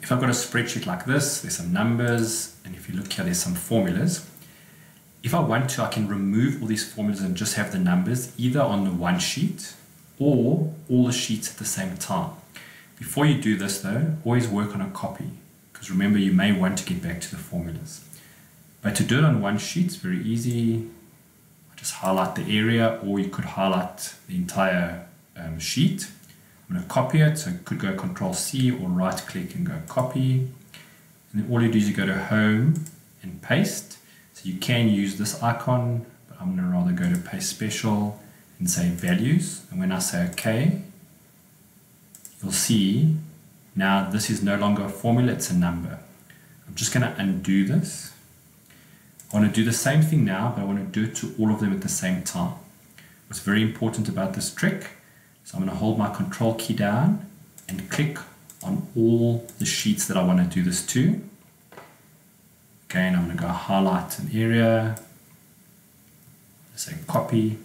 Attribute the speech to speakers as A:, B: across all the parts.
A: if I've got a spreadsheet like this, there's some numbers, and if you look here, there's some formulas. If I want to, I can remove all these formulas and just have the numbers either on the one sheet or all the sheets at the same time. Before you do this though, always work on a copy, because remember you may want to get back to the formulas. But to do it on one sheet, it's very easy. Just highlight the area, or you could highlight the entire sheet. I'm going to copy it, so you could go Control C or right click and go copy. And then all you do is you go to home and paste. So you can use this icon, but I'm going to rather go to paste special and say values. And when I say OK, you'll see now this is no longer a formula, it's a number. I'm just going to undo this. I want to do the same thing now, but I want to do it to all of them at the same time. What's very important about this trick, so I'm going to hold my Control key down and click on all the sheets that I want to do this to. Again, I'm going to go highlight an area, say copy,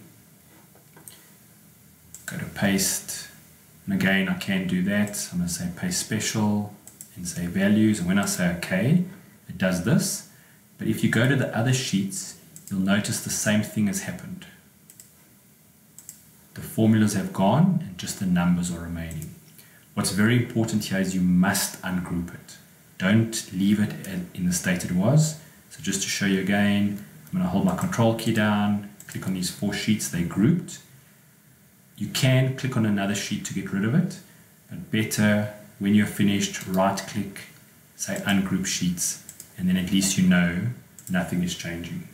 A: go to paste, and again I can do that. I'm going to say paste special and say values, and when I say OK, it does this. But if you go to the other sheets, you'll notice the same thing has happened. The formulas have gone and just the numbers are remaining. What's very important here is you must ungroup it. Don't leave it in the state it was. So just to show you again, I'm going to hold my Control key down, click on these 4 sheets, they're grouped. You can click on another sheet to get rid of it, but better when you're finished, right click, say ungroup sheets, and then at least you know nothing is changing.